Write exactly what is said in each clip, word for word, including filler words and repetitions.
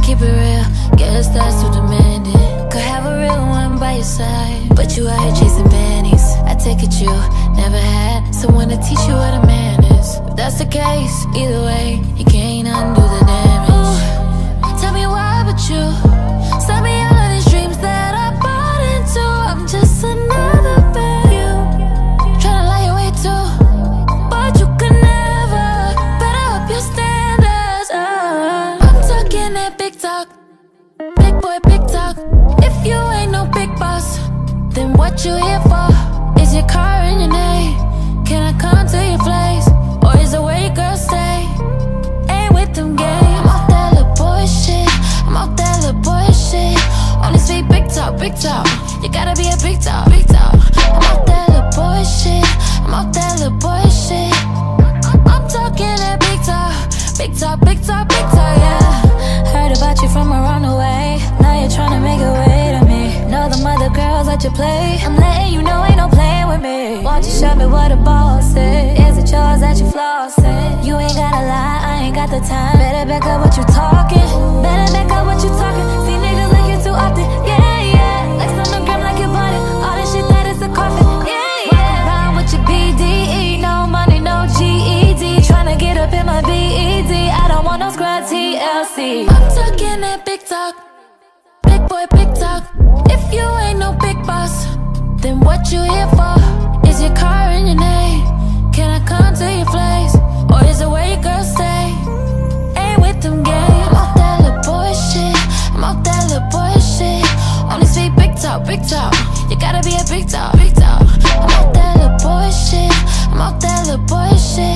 keep it real, guess that's too demanding. Could have a real one by your side, but you out here chasing panties. I take it you never had someone to teach you what a man is. If that's the case, either way, you can't undo the damage. Ooh, tell me why but you sell me all of these dreams that I bought into. I'm just another bad you, tryna lie away too, but you could never better up your standards. uh, I'm talking that big talk, big boy, big talk. If you ain't no big boss, then what you here for? Is your car in your name? Can I come to your place? Or is the way girls stay? Ain't with them games. I'm off that little boy shit, I'm off that little boy shit. Only speak big talk, big talk. You gotta be a big talk, big talk. I'm off that little boy shit, I'm off that little boy shit. I'm talking that big talk, big talk, big talk, big talk, yeah. Heard about you from around the way, now you're trying to make a way to me. Know the mother girls let you play, I'm letting you know ain't no playing with me. Won't you show me what a boss is? Is it yours that you flossing? You ain't gotta lie, I ain't got the time. Better back up what you talking, better back up what you talking. See niggas like you too often, yeah, yeah. Like sonogram like your body, all this shit that is a coffin, yeah, yeah. Walk around with your B D E, no money, no G E D. Tryna get up in my B E D, I don't want no scrub T L C. I'm talking that big talk, big boy, big talk. If you ain't no big boss, then what you here for? Is your car in your name? Can I come to your place? Or is the way girls stay? Ain't with them games. I'm off that little boy shit, I'm off that little boy shit. Only speak big talk, big talk. You gotta be a big talk, big talk. I'm off that little boy shit, I'm off that little boy shit.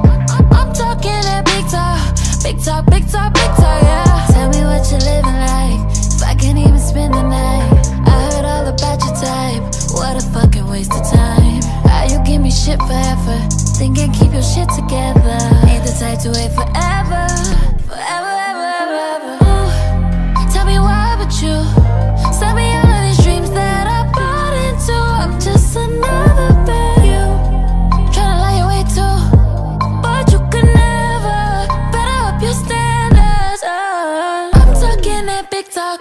I'm talking that big talk, big talk, big talk, big talk, yeah. Tell me what you're living like, if I can't even spend the night. I heard all about your type, what a fucking waste of time. How you give me shit for effort, thinking keep your shit together. Ain't the type to wait forever, forever, ever, ever, ever. Ooh, tell me why but you sell me all of these dreams that I bought into. I'm just another bad you, tryna lie away too, but you could never better up your standards. uh, I'm talking that big talk,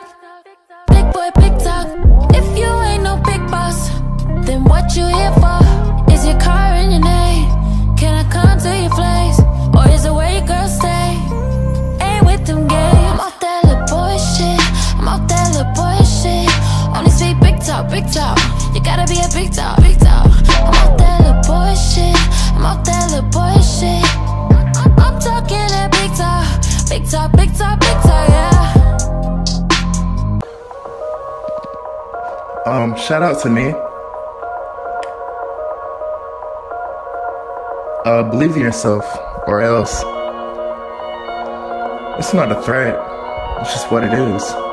big boy, big talk. If you ain't no big boss, then what you here for? Is your car in your name? Can I come to your place? Or is the way girls stay? Ain't with them games. I'm off that little boy shit, I'm off that little boy shit. Only speak big talk, big talk. You gotta be a big talk, big talk. I'm off that little boy shit, I'm off that little boy shit. I'm talking that big talk, big talk, big talk, big talk, yeah. Um, shout out to me. Uh, believe in yourself, or else. It's not a threat, it's just what it is.